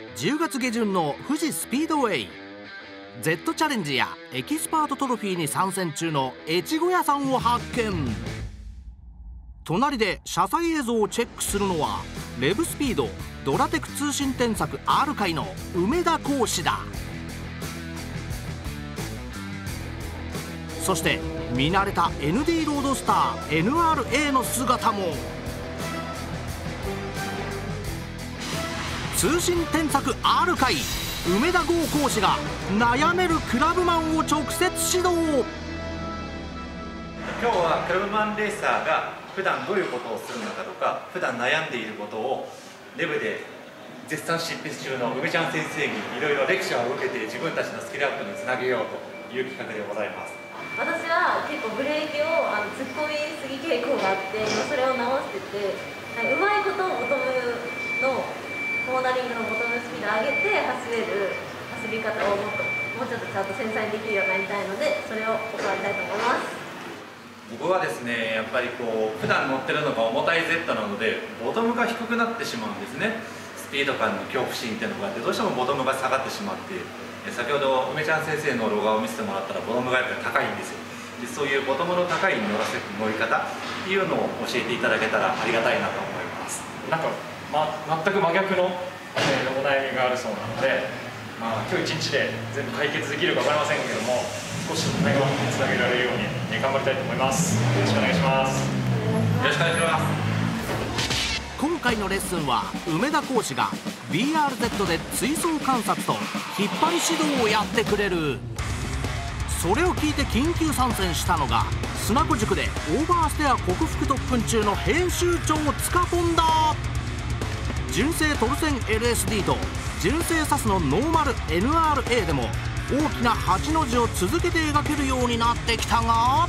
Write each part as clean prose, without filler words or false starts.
10月下旬の富士スピードウェイ Z チャレンジやエキスパートトロフィーに参戦中の越後屋さんを発見。隣で車載映像をチェックするのはレブスピードドラテク通信添削 R 界の梅田講師だ。そして見慣れた ND ロードスター NRA の姿も。通信添削 R 界梅田剛講師が悩めるクラブマンを直接指導。 今日はクラブマンレーサーが普段どういうことをするのかとか、普段悩んでいることをレブで絶賛執筆中の梅ちゃん先生にいろいろレクチャーを受けて自分たちのスキルアップにつなげようという企画でございます。 私は結構ブレーキを突っ込みすぎ傾向があって、それを直してて、うまいことボトムのコーナリングのボトムスピードを上げて走れる走り方をもうちょっとちゃんと繊細にできるようになりたいので、それを教わりたいと思います。 僕はですね、やっぱりこう普段乗ってるのが重たい Z なのでボトムが低くなってしまうんですね。スピード感の恐怖心っていうのがあって、どうしてもボトムが下がってしまって、先ほど梅ちゃん先生の動画を見せてもらったらボトムがやっぱり高いんですよ。でそういうボトムの高い乗り方っていうのを教えていただけたらありがたいなと思います。 なんか、全く真逆の、お悩みがあるそうなので、今日一日で全部解決できるか分かりませんけども、少しの対話につなげられるように、頑張りたいと思います。よろしくお願いします。 よろしくお願いします。 今回のレッスンは梅田講師が BRZ で追走観察と引っ張り指導をやってくれる。それを聞いて緊急参戦したのがスナコ塾でオーバーステア克服特訓中の編集長つかぽんだ。純正トルセン LSD と純正サスのノーマル NRA でも大きな8の字を続けて描けるようになってきたが、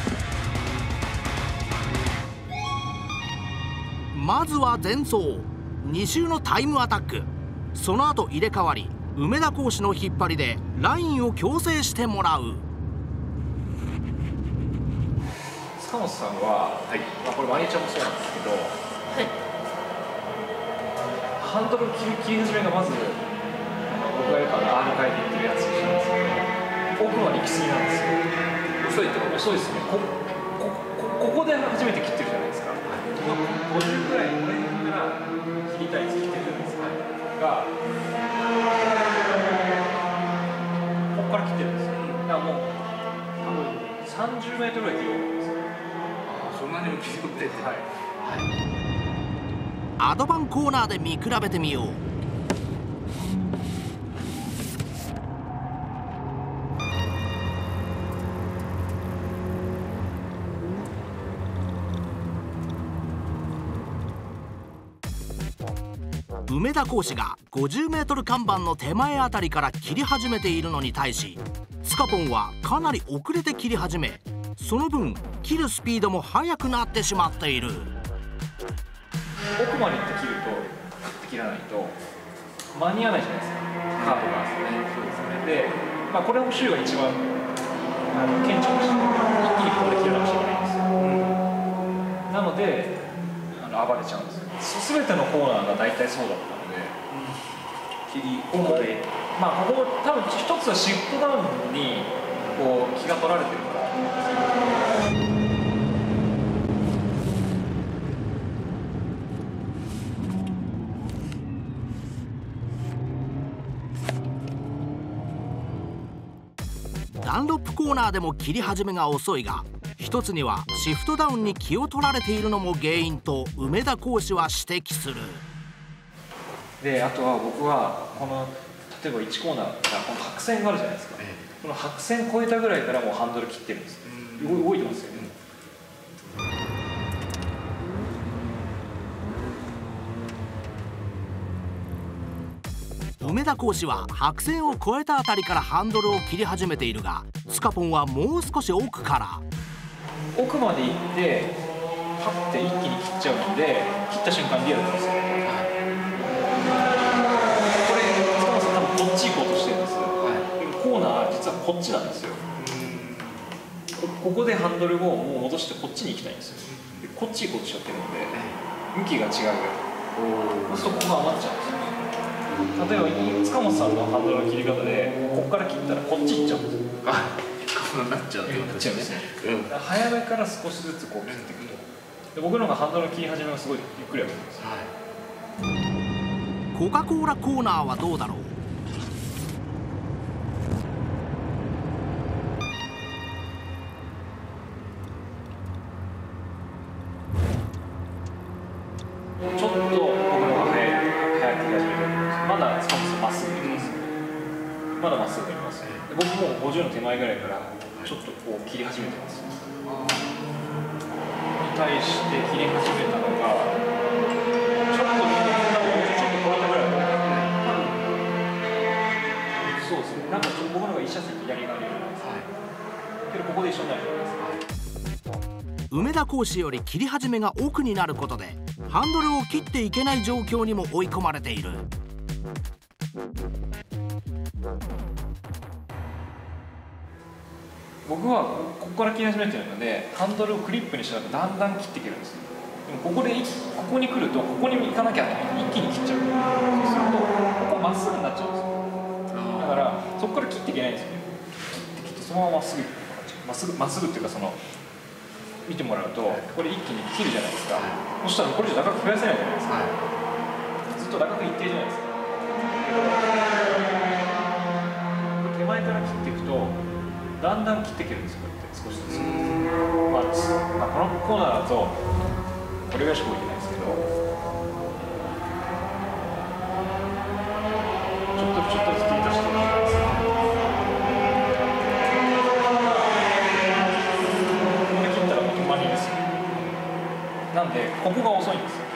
まずは前走2周のタイムアタック、その後入れ替わり梅田講師の引っ張りでラインを矯正してもらう。 塚本さんは、これマニーちゃんもそうなんですけど、ハンドル切り始めがまず僕がよくR回で言ってるやつなんですけど、奥まで行き過ぎなんですよ。遅いってこと？遅いですね。ここで初めて切ってるじゃないですか。50ぐらいこれから切りたいって切ってるじゃないですか。がここから切ってるんですよ。だからもう多分30メートルぐらい切るんですよ。 そんなにも切り取ってて、 アドバンコーナーで見比べてみよう。梅田講師が 50m 看板の手前あたりから切り始めているのに対し、つかぽんはかなり遅れて切り始め、その分切るスピードも速くなってしまっている。 奥まで行って切るとグッて切らないと間に合わないじゃないですか、カーブが。そうですね。で、これを周囲が一番顕著にして一気にここで切らなくちゃいけないんですよ。なので暴れちゃうんですよ。全てのコーナーが大体そうだったので、切りここでここ多分一つはシフトダウンにこう気が取られてるから。 ダンロップコーナーでも切り始めが遅いが、一つにはシフトダウンに気を取られているのも原因と梅田講師は指摘する。 で、あとは僕はこの例えば1コーナーがこの白線があるじゃないですか、この白線越えたぐらいからもうハンドル切ってるんです。動いてますよね。 梅田講師は白線を越えたあたりからハンドルを切り始めているが、つかぽんはもう少し奥から。 奥まで行ってパッて一気に切っちゃうので、切った瞬間リアルなんですよ。これ塚本さん多分こっち行こうとしてるんです。コーナー実はこっちなんですよ。ここでハンドルをもう戻してこっちに行きたいんですよ。でこっち行こうとしちゃってるので向きが違う。そうするとここが余っちゃうんですよ。 例えば塚本さんのハンドルの切り方でここから切ったらこっち行っちゃうんですよ。 こうなっちゃうってことですね。 早めから少しずつこう切っていくと。で僕の方がハンドルの切り始めがすごいゆっくりやるんですよ。 コカ・コーラコーナーはどうだろう。 ちょっと僕の方が早く切り始めてるんです。まだ塚本さんまっすぐ行きます。まだまっすぐ行きます。で僕も50の手前ぐらいからちょっとこう切り始めてます。に対して切り始めたのがちょっと右のちょっと超えたぐらいだったので、そうですね。なんか僕の方が一車線左側にいるんです。けどここで一緒になるじゃないですか。 梅田講師より切り始めが奥になることでハンドルを切っていけない状況にも追い込まれている。 僕はここから切り始めてるのでハンドルをクリップにしたらだんだん切っていけるんですよ。でもここに来るとここに行かなきゃって一気に切っちゃう。そうするとここまっすぐになっちゃうんですよ。だからそこから切っていけないんですよね。切ってそのまままっすぐまっすぐっていうかその見てもらうとこれ一気に切るじゃないですか。そしたらこれ以上長く増やせないじゃないですか。ずっと長く一定じゃないですか。手前から切っていくとだんだん切っていけるんですよ。こうやって少しずつ。このコーナーだとこれぐらいしか置いてないですけど、ちょっとずつ切り出していきます。これ切ったらもう止まりですよ。なんでここが遅いんですよ。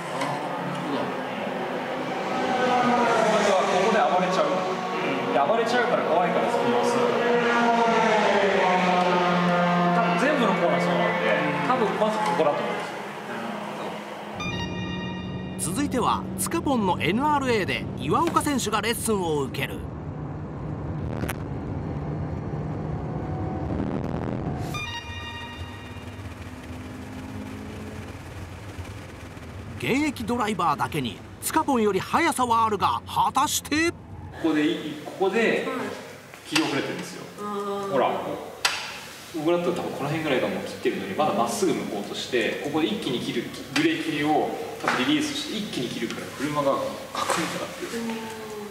まずはここで暴れちゃう。暴れちゃうから怖いからスピードする。多分全部のコーナーそうなんで、多分まずここだと思うんですよ。 続いては塚ポンの NRA で岩岡選手がレッスンを受ける。現役ドライバーだけに塚ポンより速さはあるが、果たしてここで切り遅れてるんですよ。ほら僕だったら多分この辺ぐらいがもう切ってるのにまだまっすぐ向こうとしてここで一気に切るブレーキを多分リリースして一気に切るから車がかっこいいかなっていう。言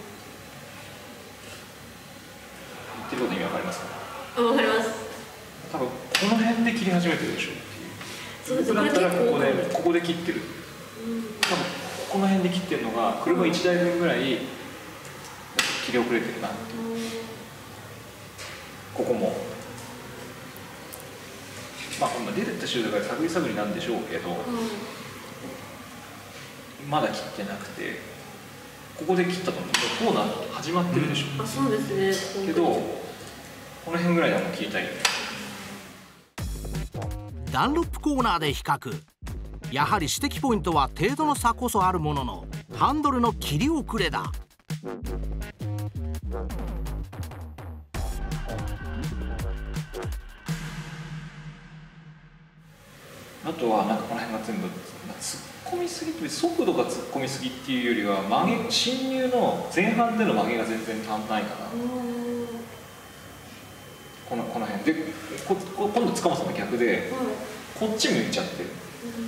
ってること意味わかりますか？ わかります。 多分この辺で切り始めてるでしょっていう。 そうです。 僕だったらここで切ってる。多分この辺で切ってるのが車1台分ぐらい切り遅れてるなっていう。ここもまあ出てった週だから探り探りなんでしょうけど、まだ切ってなくてここで切ったと思うとコーナー始まってるでしょ。 あ、そうですね。 けどこの辺ぐらいはもう切りたいよね。 ダンロップコーナーで比較。やはり指摘ポイントは程度の差こそあるもののハンドルの切り遅れだ。 あとはなんかこの辺が全部突っ込みすぎって速度が突っ込みすぎっていうよりは進入の前半での曲げが全然足んないかな。この辺で今度塚本さんの逆で、こっち向いちゃってる。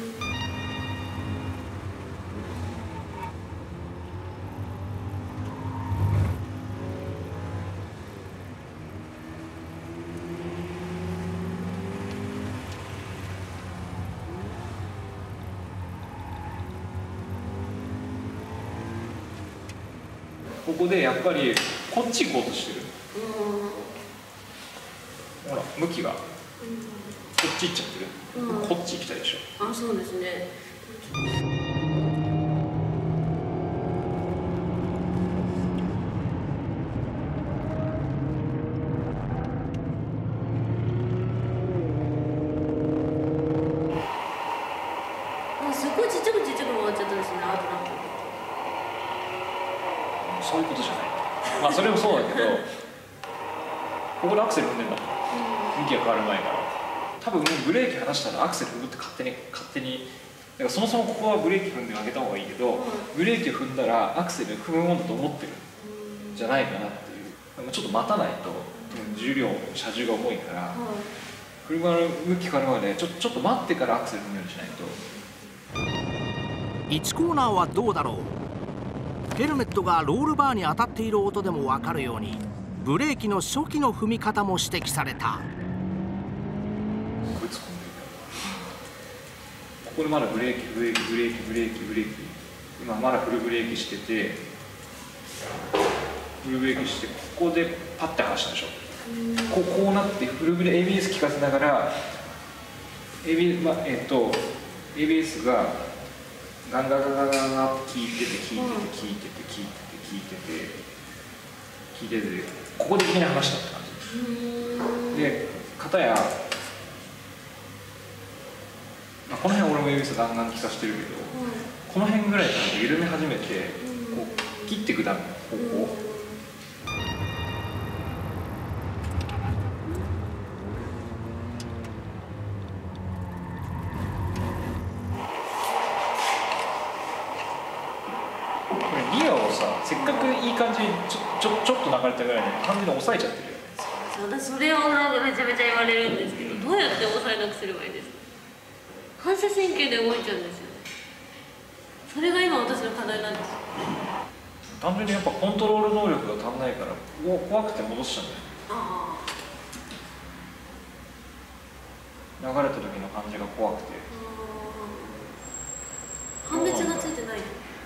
ここでやっぱりこっち行こうとしてる。ほら向きがこっち行っちゃってる。こっち行きたいでしょ。 あ、そうですね。すごいちっちゃく回っちゃったんですね。あとなんかそういうことじゃない。まあそれもそうだけどここでアクセル踏んでんだもん。向きが変わる前から多分ブレーキ離したらアクセル踏むって勝手にからそもそもここはブレーキ踏んであげた方がいいけど、ブレーキを踏んだらアクセル踏むもんだと思ってるんじゃないかなっていう。ちょっと待たないと車重が重いから、車の向き変わるまでちょっと待ってからアクセル踏むようにしないと。 1コーナーはどうだろう。ヘルメットがロールバーに当たっている音でも分かるようにブレーキの初期の踏み方も指摘された。 ここでまだブレーキ今まだフルブレーキしてて、フルブレーキしてここでパッて走ったでしょ。こうなってフルブレ ABS 効かせながら ABS がガンガンガンガンガンガンって効いててここでいきなり離したって感じで、片やこの辺俺も ABS ガンガン効かしてるけど、この辺ぐらいから緩め始めてこう切っていくダメ方向。リアをさ、せっかくいい感じにちょっと流れたぐらいで完全に抑えちゃってるよね。 それをなんかめちゃめちゃ言われるんですけど、どうやって抑えなくすればいいですか？反射神経で動いちゃうんですよね。それが今私の課題なんですよ。 単純にやっぱコントロール能力が足んないから怖くて戻しちゃうんだよ。流れた時の感じが怖くて。 判別がついてない。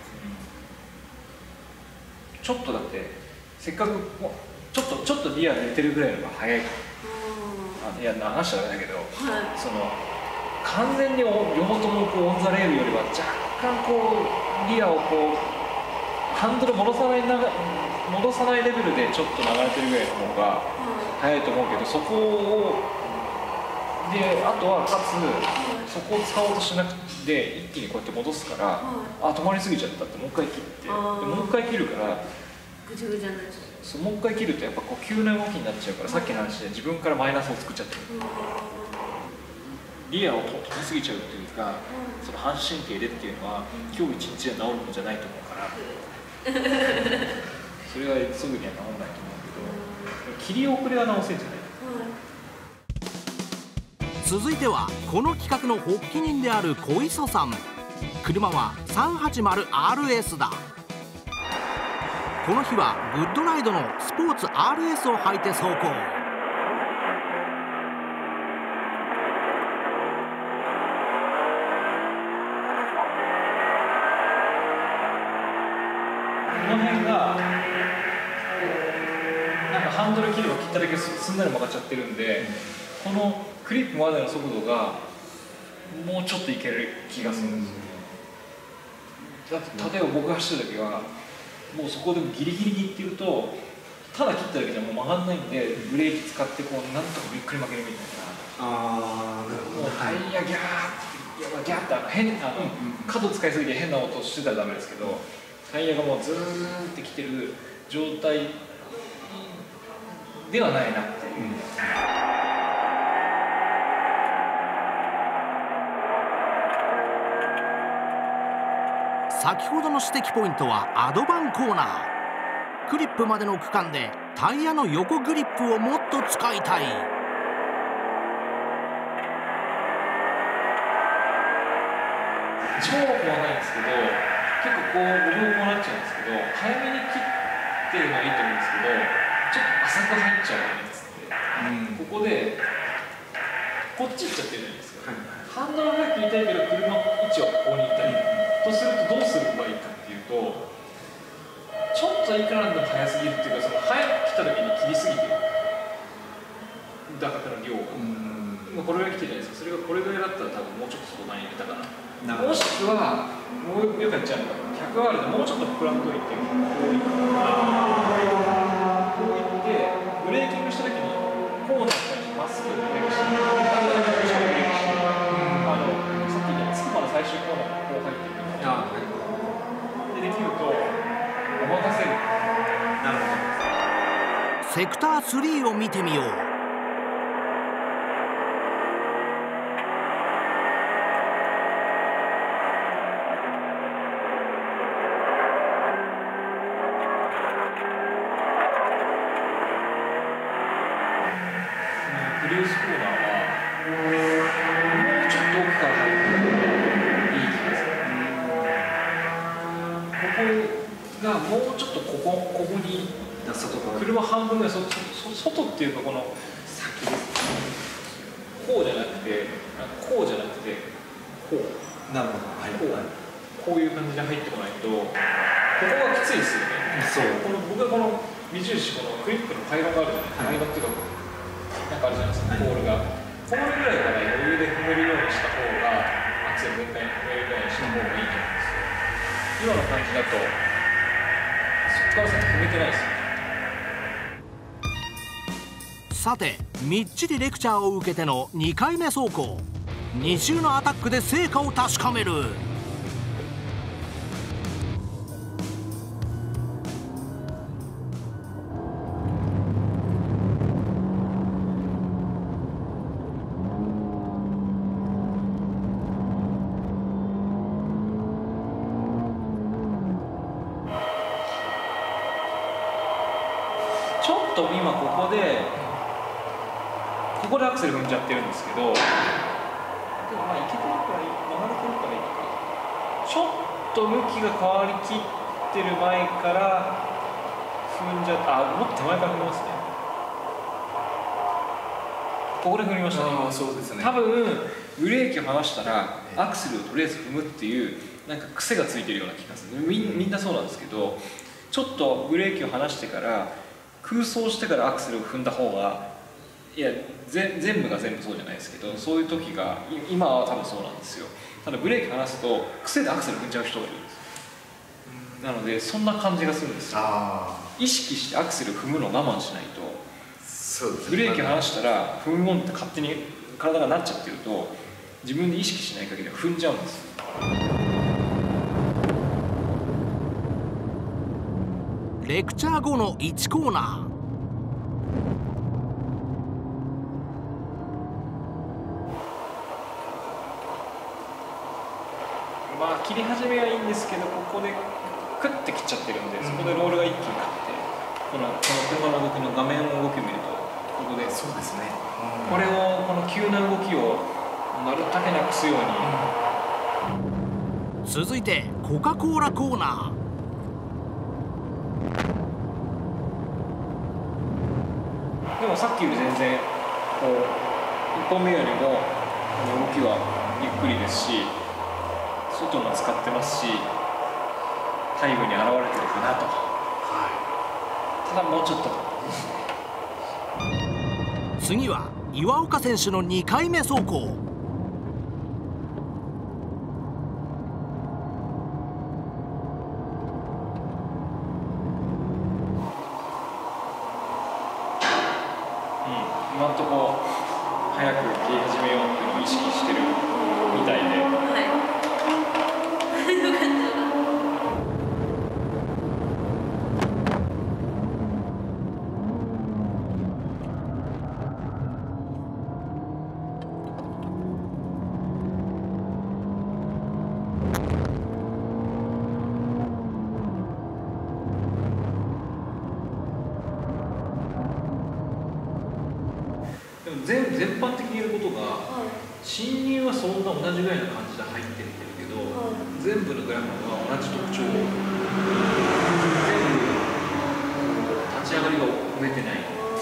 ちょっとだってせっかくちょっとリア寝てるぐらいのが早いから。いや話したらあれだけど、その完全に両方ともオンザレールよりは若干リアをハンドル戻さないレベルでちょっと流れてるぐらいの方が早いと思うけど、そこをであとはかつそこを使おうとしなくて一気にこうやって戻すから、止まりすぎちゃったってもう一回切ってもう一回切るからぐちゃぐちゃになっちゃう。 そうもう一回切るとやっぱ急な動きになっちゃうから、さっきの話で自分からマイナスを作っちゃってる。リアを飛びすぎちゃうっていうか、その反神経でっていうのは今日一日で治るものじゃないと思うからそれはすぐには治らないと思うけど、切り遅れは直せんじゃない。 続いてはこの企画の発起人である小磯さん。車は 380RS だ。この日はグッドライドのスポーツ RS を履いて走行。 この辺がなんかハンドル切れば切っただけすんなり曲がっちゃってるんで、このクリップまでの速度がもうちょっといける気がするんですよ。だって例えば僕が走る時はもうそこでもギリギリにいってると、ただ切っただけじゃもう曲がんないんでブレーキ使ってなんとかゆっくり曲げるみたいな。もうタイヤギャーって角使いすぎて変な音してたらダメですけど、タイヤがもうズーンってきてる状態ではないなっていう。 先ほどの指摘ポイントはアドバンコーナー。クリップまでの区間でタイヤの横グリップをもっと使いたい。 超怖ないんですけど、結構僕もこうなっちゃうんですけど、早めに切ってるのはいいと思うんですけど、ちょっと浅く入っちゃうよねっつって、ここでこっち行っちゃってるじゃないですか。ハンドルが切りたいけど車の位置はここにいたりとすると、どうすればいいかっていうと、ちょっといくらなんでも早すぎるっていうか、その早く来た時に切りすぎてるだからの量が、今これぐらい来てるじゃないですか。それがこれぐらいだったら多分もうちょっとそこに入れたかな。もしくはもうよくやっちゃうのが 100R でもうちょっと膨らんどいて、こういってブレーキングした時にコーナーに対してまっすぐブレーキして、ブレーキしてさっき言ったつくまの最終コーナーにこう入っていくみたいなでできるとごまかせる。なるほど。 セクター3を見てみよう。 ブレースコーナーはもうちょっと奥から入っていい気がする。ここがもうちょっとここに車半分ぐらい外っていうかこの先です。こうじゃなくてこうじゃなくてこう。 なるほど。はい。 こういう感じで入ってこないとここがきついですよね。 そう。 僕はこの目印このクリップの回路があるじゃないですか。回路っていうかなんかあるじゃないですか。ポールがポールぐらいから余裕で踏めるようにした方がアクセル全開踏めるようにした方がいいと思うんですよ。今の感じだとそこから先踏めてないですよね。 さてみっちりレクチャーを受けての2回目走行。2周のアタックで成果を確かめる。 ちょっと今ここでアクセル踏んじゃってるんですけど、でもまあいけてるからいい、曲がれてるからいいか。ちょっと向きが変わりきってる前から踏んじゃって、もっと手前から踏みますね。ここで踏みましたね。 そうですね。 多分ブレーキを離したらアクセルをとりあえず踏むっていうなんか癖がついてるような気がする。みんなそうなんですけど、ちょっとブレーキを離してから空走してからアクセルを踏んだ方が、いや全部が全部そうじゃないですけど、そういう時が今は多分そうなんですよ。ただブレーキ離すと癖でアクセル踏んじゃう人がいるんです。なのでそんな感じがするんですよ。意識してアクセル踏むのを我慢しないと、 そうですね、 ブレーキ離したら踏むもんって勝手に体がなっちゃってると、自分で意識しない限りは踏んじゃうんですよ。 レクチャー後の1コーナー。 まあ切り始めはいいんですけど、ここでクッて切っちゃってるんで、そこでロールが一気に勝って、この車の動きの画面の動きを見ると、ここでそうですね、 これをこの急な動きをなるだけなくすように。 続いてコカ・コーラコーナー。でもさっきより全然こう1本目よりも動きはゆっくりですし、外も使ってますし、タイムに現れてるかなと。ただもうちょっと。 次は岩岡選手の2回目走行。 今んとこ早く切り始めようっていうのを意識してるみたいで。でも全般的に言えることが、進入はそんな同じぐらいの感じで入ってるけど、全部のグラフは同じ特徴を、全部立ち上がりが埋めてない。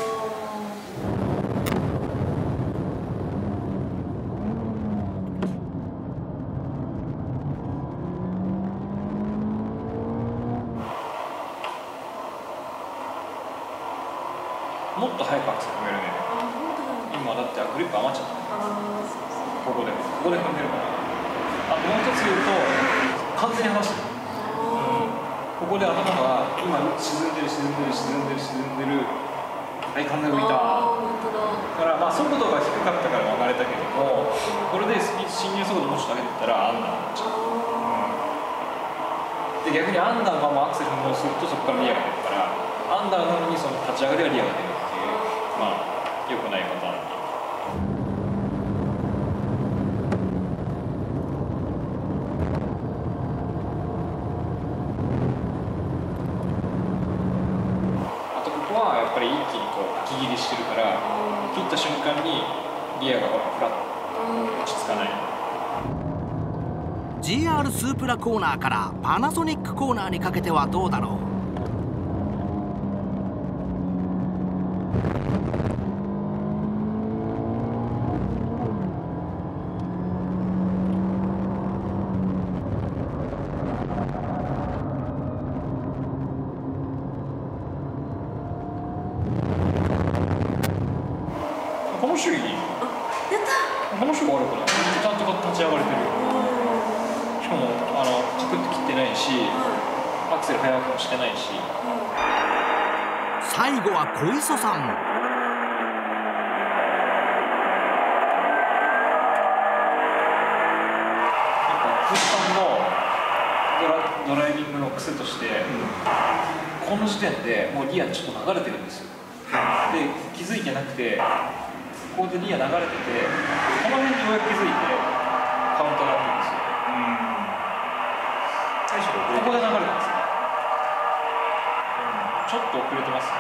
もっと早くアクセル踏めるね。今だってグリップ余っちゃった。ここで踏んでるから。もう一つ言うと完全に離してる。ここで頭が今沈んでる。はい、完全に浮いた。だからまあ速度が低かったから分かれたけども、これで進入速度もうちょっと上げてったらアンダーになっちゃう。で逆にアンダーのままアクセル踏みをするとそこからリアが出るから、アンダーなのにその立ち上がりがリアが出るっていう、まあ良くないパターン。あとここはやっぱり一気にこう息切りしてるから、切ったった瞬間にリアがほらフラッと落ち着かない。 GR スープラコーナーからパナソニックコーナーにかけてはどうだろう。 この周囲、 やったこの周囲悪くない。ちゃんと立ち上がれてる。しかもカクッと切ってないし、アクセル速くもしてないし。 最後は小磯さん。 やっぱ小磯さんのドライビングの癖として、この時点でもうリアちょっと流れてるんですよ。で気づいてなくて、ここでリア流れてて、この辺にようやく気づいてカウントがあったんですよ。ここで流れてますね。ちょっと遅れてますね。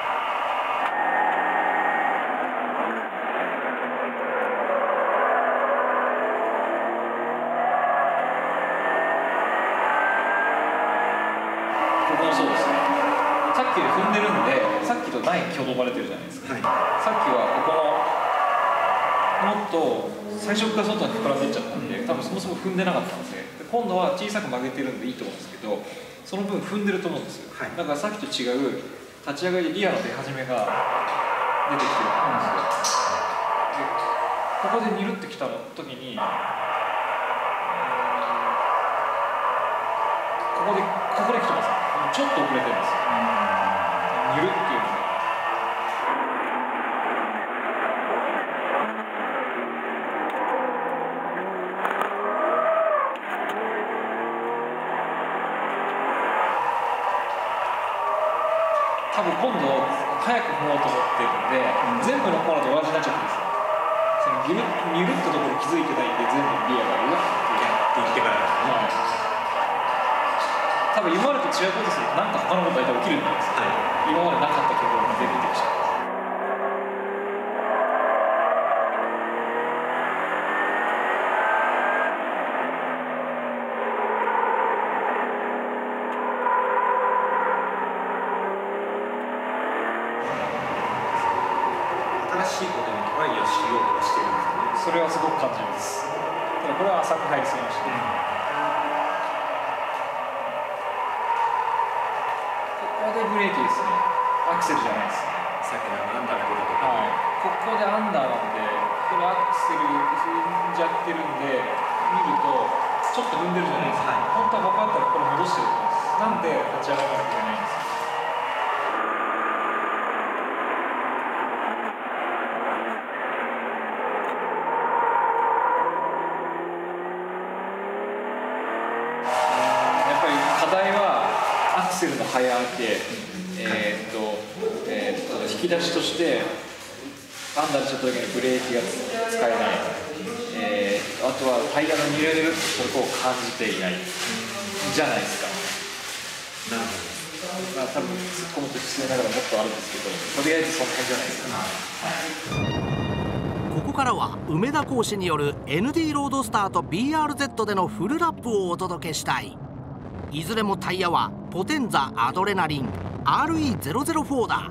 ここもそうですね。さっきより踏んでるんで、さっきとない挙動が出てるじゃないですか。さっきはここのもっと最初から外に膨らんでいっちゃったんで、多分そもそも踏んでなかったんで、今度は小さく曲げてるんでいいと思うんですけど、その分踏んでると思うんですよ。だからさっきと違う立ち上がりでリアの出始めが出てきてるんですよ。でここでニルってきた時に、ここで来てます。ちょっと遅れてるんですよ。ニルっていうのが。多分今度早く踏もうと思ってるんで、全部のコーナーと同じになっちゃってるんですよ。そのニュルってところに気づいてないんで、全部リアがうわって言ってからですね。多分今までと違うことすると、なんか他のこと大体起きるんじゃないですか。今までなかったけど出てきちゃう。 新しいことにトライをしようとしてるんですね。 それはすごく感じます。ただこれは浅く入りすぎましたね。ここでブレーキですね。アクセルじゃないですね。 さっきのアンダーが出たところ、 ここでアンダーなんで、これアクセル踏んじゃってるんで、見るとちょっと踏んでるじゃないですか。本当はここあったらこれ戻してると思うんです。なんで立ち上がらなきゃいけないんですか。課題はアクセルの早上げ、引き出しとしてアンダーしちゃった時にブレーキが使えない、あとはタイヤの揺れることを感じていないじゃないですか。なるほど。まあ多分突っ込むと必要ながらもっとあるんですけど、とりあえずそんな感じじゃないですか。 ここからは梅田講師による ND ロードスターと BRZ でのフルラップをお届けしたい。いずれもタイヤはポテンザアドレナリン RE004 だ。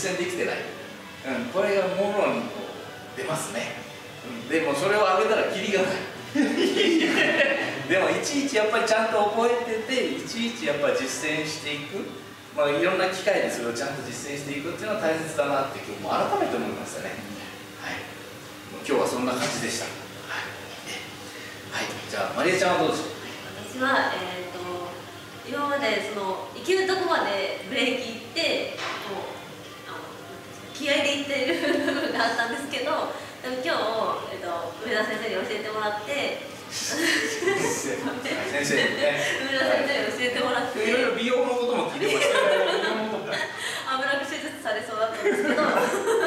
実践できてない、これがもろにこう出ますね、でもそれを上げたらキリがないでもいちいちやっぱりちゃんと覚えてて、いちいちやっぱり実践していく、いろんな機会でそれをちゃんと実践していくっていうのは大切だなって今日も改めて思いましたね。はい、今日はそんな感じでした。はい、じゃあマリエちゃんはどうでしょう。 私は今までその行けるとこまでブレーキ行ってもう気合で行っている部分があったんですけど、でも今日、上田先生に教えてもらって先生にね上田先生に教えてもらっていろいろ美容のことも聞いてましたね危なく手術されそうだったんですけどでも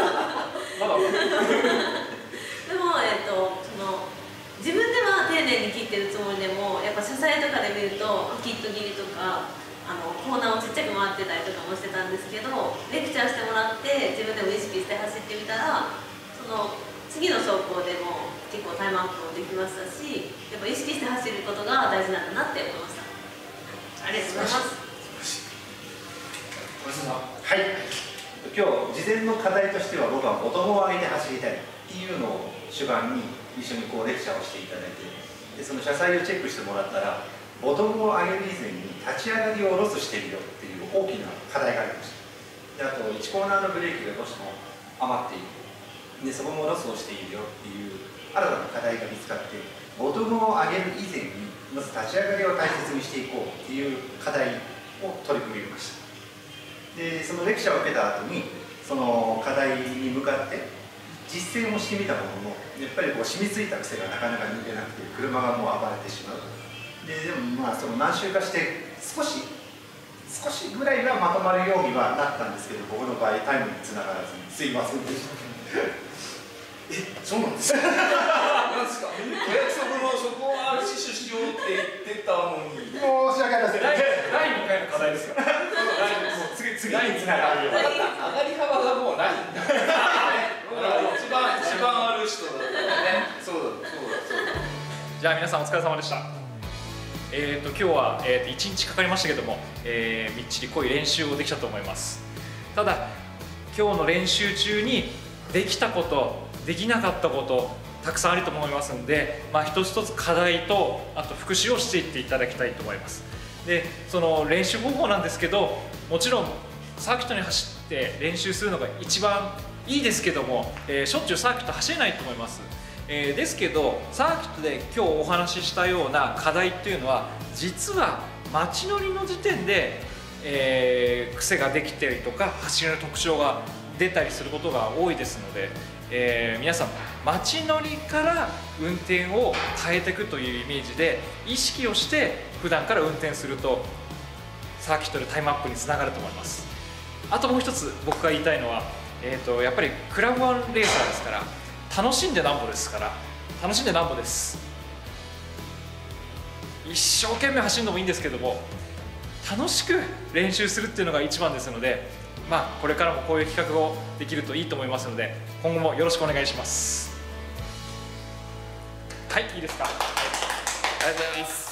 その自分では丁寧に切ってるつもりでもやっぱ車載とかで見るとキット切りとかコーナーをちっちゃく回ってたりとかもしてたんですけど、レクチャーしてもらって自分でも意識して走ってみたらその次の走行でも結構タイムアップもできましたし、やっぱ意識して走ることが大事なんだなって思いました。ありがとうございます。 はい、今日事前の課題としては僕はボトムを上げて走りたいっていうのを主眼に一緒にこうレクチャーをしていただいて、でその車載をチェックしてもらったらボトムを上げる以前に立ち上がりをロスしてるよっていう大きな課題がありました。であと1コーナーのブレーキがどうしても余っている、でそこもロスをしているよっていう新たな課題が見つかって、ボトムを上げる以前にまず立ち上がりを大切にしていこうっていう課題を取り組みました。でそのレクチャーを受けた後にその課題に向かって実践をしてみたものの、やっぱりこう染みついた癖がなかなか抜けなくて車がもう暴れてしまう。でもその何周かして少しぐらいはまとまるようにはなったんですけど、僕の場合タイムにつながらずにすいませんでしたそうなんですかなんですかお約束のそこは死守しようって言ってたのに申し訳ありません。 第2回の課題ですから次につながるよう上がり幅がもうないんだ一番ある人だったね。そうだじゃあ皆さんお疲れ様でした。今日は、1日かかりましたけども、みっちり濃い練習をできたと思います。ただ今日の練習中にできたことできなかったことたくさんあると思いますので、一つ一つ課題とあと復習をしていっていただきたいと思います。でその練習方法なんですけど、もちろんサーキットに走って練習するのが一番いいですけども、しょっちゅうサーキット走れないと思います。ですけどサーキットで今日お話ししたような課題っていうのは実は街乗りの時点で、癖ができたりとか走りの特徴が出たりすることが多いですので、皆さん街乗りから運転を変えていくというイメージで意識をして普段から運転するとサーキットでタイムアップにつながると思います。あともう一つ僕が言いたいのは、やっぱりクラブワンレーサーですから楽しんでなんぼですから楽しんでなんぼです。一生懸命走るのもいいんですけども楽しく練習するっていうのが一番ですので、これからもこういう企画をできるといいと思いますので今後もよろしくお願いします。はい、いいですか。はい、ありがとうございます。